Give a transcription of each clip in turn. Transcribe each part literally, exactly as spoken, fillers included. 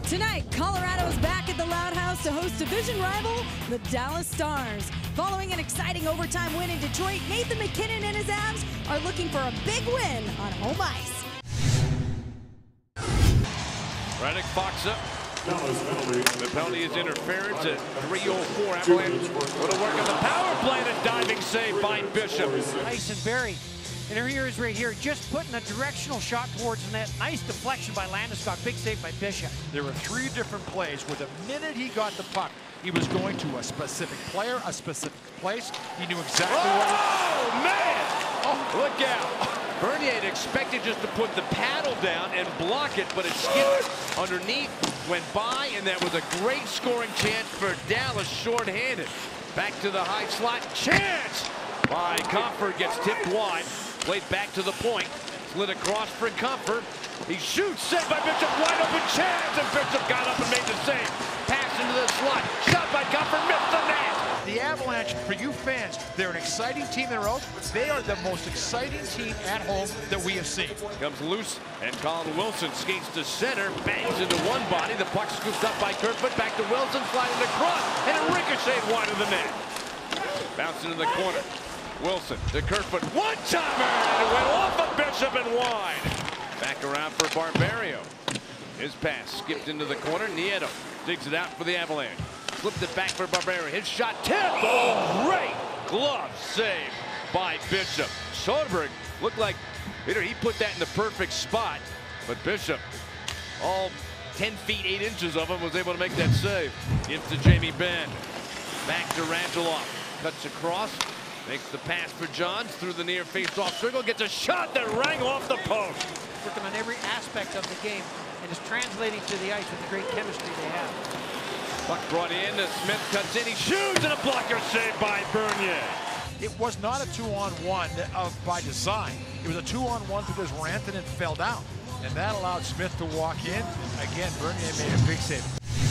Tonight, Colorado is back at the Loud House to host division rival, the Dallas Stars. Following an exciting overtime win in Detroit, Nathan MacKinnon and his Avs are looking for a big win on home ice. Reddick Fox up. The penalty is interference at three oh four. Avalanche going to work on the power play. The diving save by Bishop. Nice and Barry. And here is right here, just putting a directional shot towards the net. Nice deflection by Landeskog. Big save by Bishop. There were three different plays where the minute he got the puck, he was going to a specific player, a specific place. He knew exactly oh, what. Oh man! Oh, look out! Bernier had expected just to put the paddle down and block it, but it skipped underneath, went by, and that was a great scoring chance for Dallas, shorthanded. Back to the high slot, chance by Comfort, gets tipped wide. Played back to the point, slid across for Comfort. He shoots, set by Bishop, wide open chance, and Bishop got up and made the save. Pass into the slot, shot by Comfort, missed the net. The Avalanche, for you fans, they're an exciting team in the road. They are the most exciting team at home that we have seen. Comes loose, and Colin Wilson skates to center, bangs into one body. The puck scooped up by Kerfoot, back to Wilson, sliding across, and it ricocheted wide of the net. Bounce into the corner. Wilson to Kerfoot, one-timer, and it went off of Bishop and wide. Back around for Barberio. His pass skipped into the corner. Nieto digs it out for the Avalanche. Flipped it back for Barberio. His shot tipped. Oh, great glove save by Bishop. Soderberg looked like Peter. He put that in the perfect spot, but Bishop, all ten feet eight inches of him, was able to make that save. Gives to Jamie Benn. Back to Radulov. Cuts across. Makes the pass for Johns through the near face-off circle. Gets a shot that rang off the post. Working on every aspect of the game and is translating to the ice with the great chemistry they have. Puck brought in. Smith cuts in. He shoots, and a blocker saved by Bernier. It was not a two-on-one of by design. It was a two-on-one because Rantanen fell down, and that allowed Smith to walk in. Again, Bernier made a big save.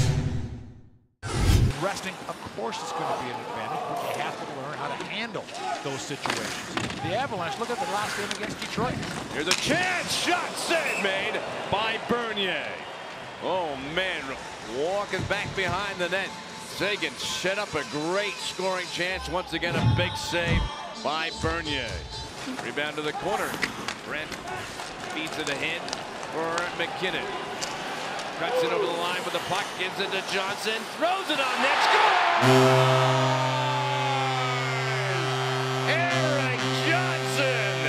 Resting, of course, is going to be an advantage, but you have to learn how to handle those situations. The Avalanche, look at the last game against Detroit. Here's a chance, shot save made by Bernier. Oh man, walking back behind the net. Seguin set up a great scoring chance. Once again, a big save by Bernier. Rebound to the corner. Brent feeds it ahead for MacKinnon. Cuts it over the line with the puck, gives it to Johnson, throws it on net, score! Erik Johnson!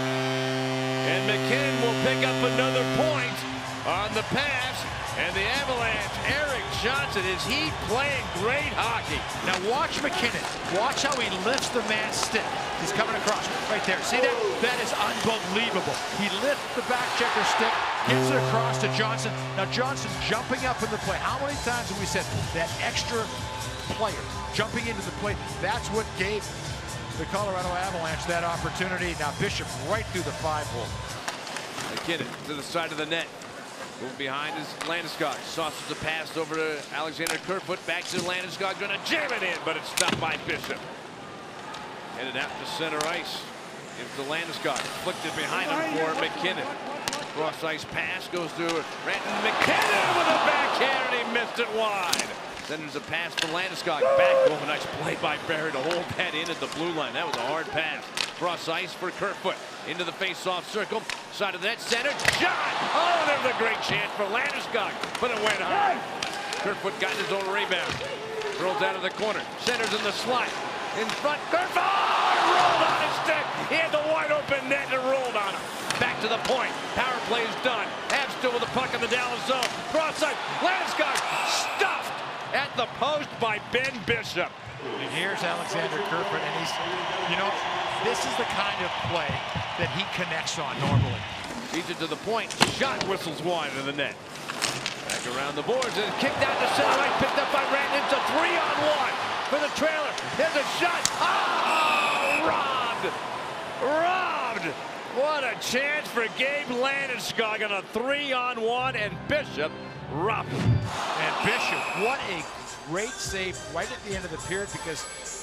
And MacKinnon will pick up another point on the pass, and the Avalanche, Erik Johnson, is he playing great hockey. Now watch MacKinnon, watch how he lifts the man's stick. He's coming across, right there, see that? That is unbelievable. He lifts the back checker stick, gets it across to Johnson. Now Johnson jumping up in the play. How many times have we said that extra player jumping into the play? That's what gave the Colorado Avalanche that opportunity. Now Bishop right through the five hole. MacKinnon to the side of the net. Move behind is Landeskog. Sauces the pass over to Alexander Kerfoot. Back to Landeskog. Going to jam it in, but it's stopped by Bishop. Headed out to center ice. Gives to Landeskog. Flicked it behind him for MacKinnon. Cross ice pass goes to Ranton MacKinnon with a backhand, and he missed it wide. Then there's a pass for Landeskog. Back. Oh, nice play by Barry to hold that in at the blue line. That was a hard pass. Cross ice for Kerfoot. Into the face-off circle. Side of the net. Center. Shot! Oh, there's a great chance for Landeskog, but it went high. Kerfoot got his own rebound. Throws out of the corner. Centers in the slot. In front. Kerfoot! Oh, rolled on his stick. He had the wide open net and rolled on him. Back to the point. Power play is done. Avs still with the puck in the Dallas zone. Cross side. Landeskog stuffed at the post by Ben Bishop. And here's Alexander Kerfoot, and he's, you know, this is the kind of play that he connects on normally. Feeds it to the point. Shot whistles wide of the net. Back around the boards and kicked out to center right. Picked up by Ranton. It's a three on one for the trailer. There's a shot. Oh, robbed. Robbed. What a chance for Gabe Landeskog on a three on one, and Bishop robbed him. And Bishop, what a great save right at the end of the period, because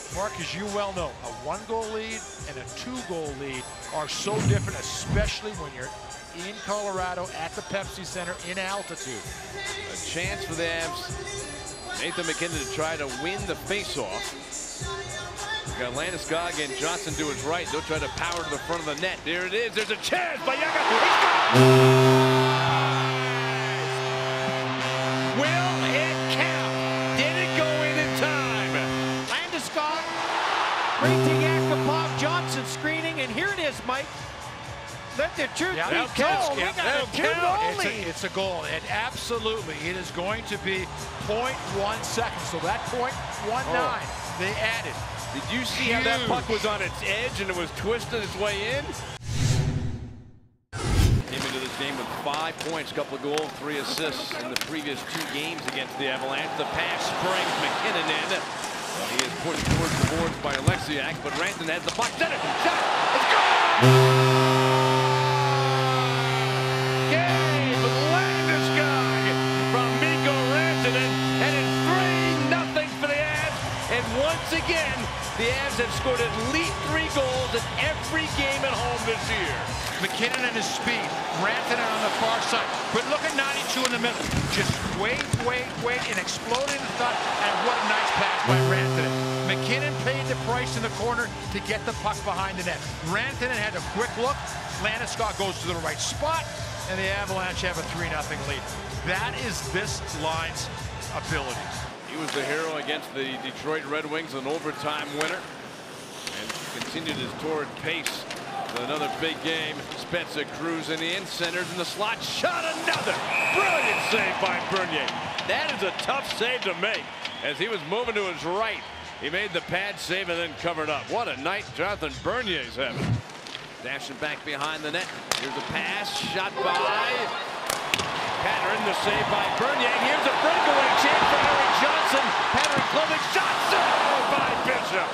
Mark, as you well know, a one-goal lead and a two-goal lead are so different, especially when you're in Colorado at the Pepsi Center in altitude. A chance for the Avs. Nathan MacKinnon to try to win the face-off. We've got Landeskog and Johnson do his right. They'll try to power to the front of the net. There it is. There's a chance by Yaga. Will it count? Did it go in in time? Landeskog, Rating Yakupov, Johnson screening, and here it is, Mike. Let the truth Yeah, be that'll told. count. We Yeah, got that'll a two count. goal It's a, lead. it's a goal, and absolutely, it is going to be point one seconds. So that point one nine, Oh. they added. Did you see how that puck was on its edge and it was twisting its way in? Came into this game with five points, couple of goals, three assists in the previous two games against the Avalanche. The pass springs MacKinnon in. He is pushed towards the boards by Alexiak, but Rantanen has the puck. Center, shot, it's gone! Gabe Landeskog from Mikko Rantanen, and it's three nothing for the Avs. And once again, the Avs have scored at least three goals in every game at home this year. MacKinnon and his speed, Rantanen on the far side. But look at ninety-two in the middle. Just wait, wait, wait, and exploded in front. And what a nice pass by Rantanen. MacKinnon paid the price in the corner to get the puck behind the net. Rantanen had a quick look. Landeskog goes to the right spot, and the Avalanche have a three nothing lead. That is this line's ability. He was the hero against the Detroit Red Wings, an overtime winner, and continued his torrid pace with another big game. Spezza Cruz in the in, centers in the slot, shot another. Brilliant save by Bernier. That is a tough save to make as he was moving to his right. He made the pad save and then covered up. What a night Jonathan Bernier's having. Dashing back behind the net. Here's a pass, shot by Pattern, the save by Bernier. Here's a breakaway chance for Erik Johnson. Pattern clothing shot, saved by Bishop.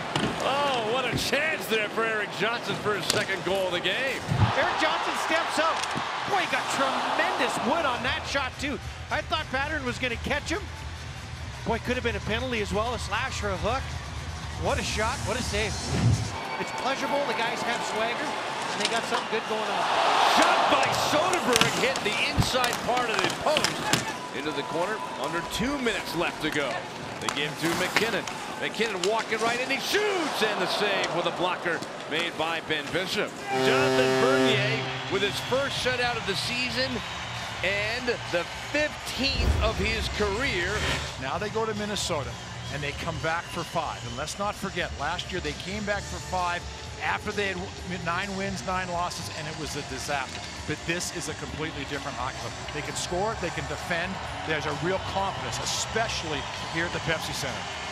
Oh, what a chance there for Erik Johnson for his second goal of the game. Erik Johnson steps up. Boy, he got tremendous wood on that shot, too. I thought Pattern was going to catch him. Boy, could have been a penalty as well, a slash or a hook. What a shot, what a save. It's pleasurable, the guys have swagger, and they got something good going on. Shot by Soderberg hit the inside part of the post. Into the corner, under two minutes left to go. They give to MacKinnon. MacKinnon walking right in, he shoots, and the save with a blocker made by Ben Bishop. Jonathan Bernier with his first shutout of the season and the fifteenth of his career. Now they go to Minnesota, and they come back for five. And let's not forget, last year they came back for five after they had nine wins, nine losses, and it was a disaster. But this is a completely different hockey club. They can score, they can defend. There's a real confidence, especially here at the Pepsi Center.